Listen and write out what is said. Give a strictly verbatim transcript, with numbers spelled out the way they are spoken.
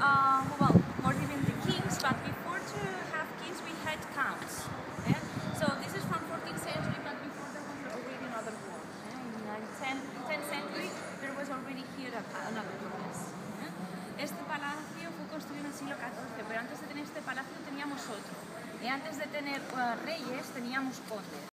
uh, well, more even the kings, but before to have kings we had counts. Eh? So this is from fourteenth century, but before there was already another form. Eh? In the tenth century there was already here a, another palace. Eh? Este palacio fue construido en el siglo catorce, pero antes de tener este palacio teníamos otro. Y antes de tener uh, reyes teníamos condes.